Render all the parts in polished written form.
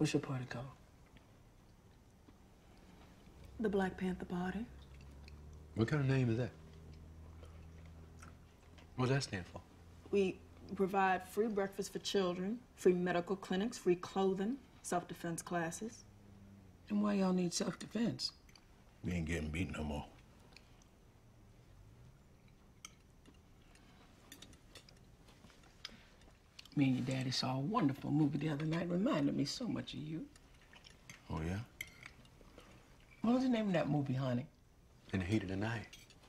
What's your party called? The Black Panther Party. What kind of name is that? What does that stand for? We provide free breakfast for children, free medical clinics, free clothing, self-defense classes. And why y'all need self-defense? We ain't getting beat no more. Me and your daddy saw a wonderful movie the other night. Reminded me so much of you. Oh, yeah? What was the name of that movie, honey? In the Heat of the Night.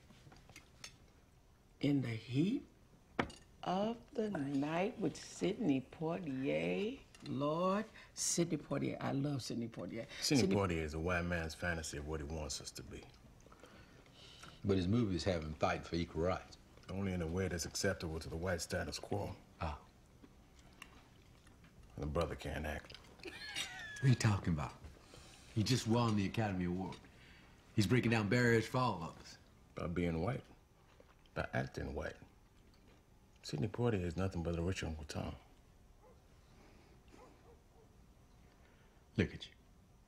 In the Heat of the Night with Sidney Poitier. Lord, Sidney Poitier. I love Sidney Poitier. Sidney Poitier is a white man's fantasy of what he wants us to be. But his movies have him fighting for equal rights. Only in a way that's acceptable to the white status quo. Ah. The brother can't act. What are you talking about? He just won the Academy Award. He's breaking down barriers for all of us. By being white. By acting white. Sidney Poitier is nothing but a rich Uncle Tom. Look at you.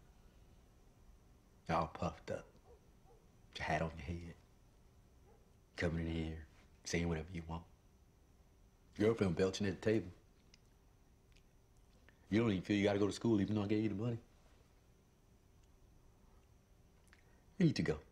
All puffed up. With your hat on your head. Coming in here, saying whatever you want. Girlfriend belching at the table. You don't even feel you gotta go to school even though I gave you the money. You need to go.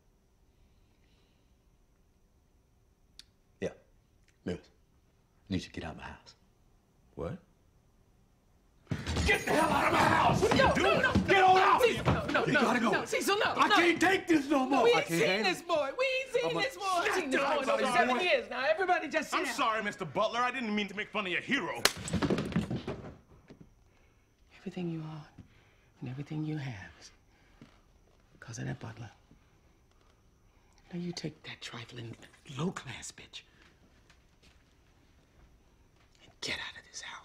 Yeah. Lewis, you need to get out of my house. What? Get the hell out of my house! What are you doing? No, get on out! Cecil, no, you gotta go. No, Cecil, no. I can't take this no more. We ain't seen this boy. We ain't seen this boy. Seen this boy for 7 years now. Everybody just sit I'm down. sorry, Mr. Butler. I didn't mean to make fun of your hero. Everything you are and everything you have is because of that Butler. Now you take that trifling, low-class bitch and get out of this house.